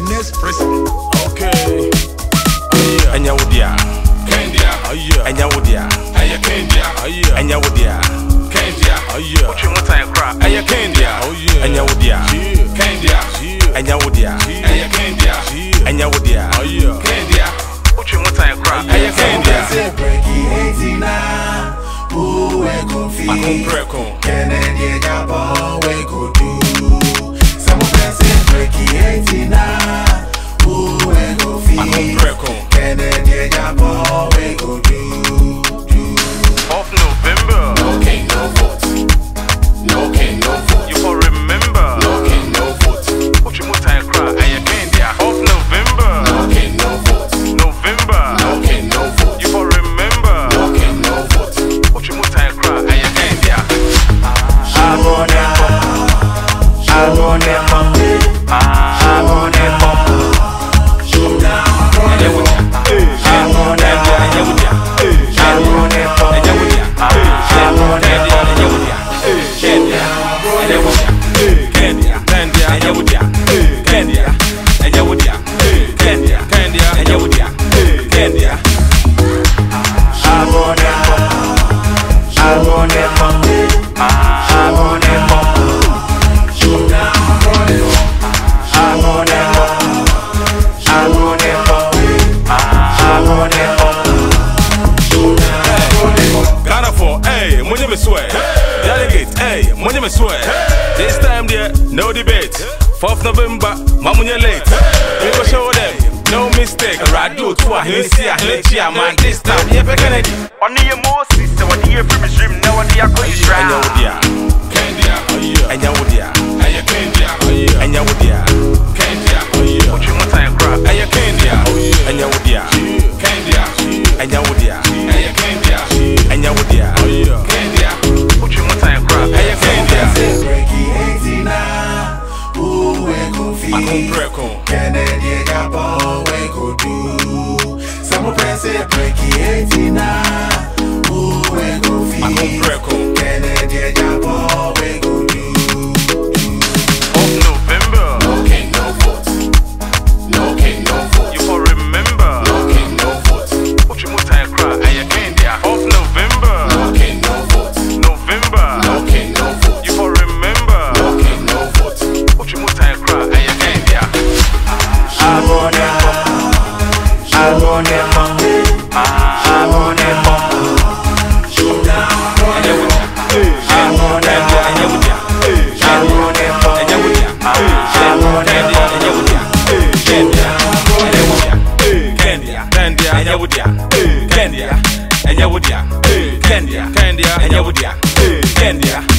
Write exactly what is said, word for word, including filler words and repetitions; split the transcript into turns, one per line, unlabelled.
next president.
Okay. Anya Wodia. Kendia. Anya Wodia. Aya Kendia. Anya Wodia. Kendia. Uchi muta cry. Aya Kendia. Anya Wodia. Kendia. Anya Wodia. Aya Kendia. Anya Wodia. Kendia. Uchi muta cry. Aya Kendia.
Who we go feed?
Acheampong.
Kennedy Agyapong we go do. Some person breaky eighty now. Who we go feed?
Acheampong.
Kennedy Agyapong we go do. Do.
Of November.
No king, no vote. No king, no vote.
You for remember.
No king, no vote.
Uchi muta cry. Aya Kendia. Of November.
No king, no vote.
November.
No king, no vote.
You for remember.
No king, no vote.
Uchi muta cry. Aya Kendia.
Acheampong, Acheampong, Acheampong.
Anya Wodia. Anya Wodia. Me swear, this time there, no debate. fourth November, Mamunya late. We go show them, no mistake. Radio to a Hisia, Hisia, man, this time, yeah, Kennedy.
On the Moses, so what do you from his dream? Now, what do you call you?
Anya Wodia, Kendia, Anya Wodia, Aya Kendia, Anya Wodia, Kendia, what you want to cry? Aya Kendia, Anya Wodia, Kendia, Anya Wodia, Aya Kendia, Anya Wodia, Kendia, what you want to cry? Aya Kendia.
Acheampong. Kennedy Agyapong we go do. Some person breaky eighty now. Who we go feed?
Acheampong.
Kennedy Agyapong we go do.
Of November.
No king, no vote. No king, no vote.
You for remember.
No king, no vote.
What you want to cry? Aya Kendia. Of November.
No king, no vote.
November.
No king, no vote.
You for remember.
No king, no vote.
What you want to cry? Aya Kendia.
Acheampong, Acheampong, Acheampong.
Anya Wodia. Anya Wodia.
Acheampong,
Anya Wodia. Anya Wodia. Kendia. Anya Wodia. Kendia. Kendia. Anya Wodia. Kendia. Anya Wodia. Kendia. Kendia. Anya Wodia. Kendia.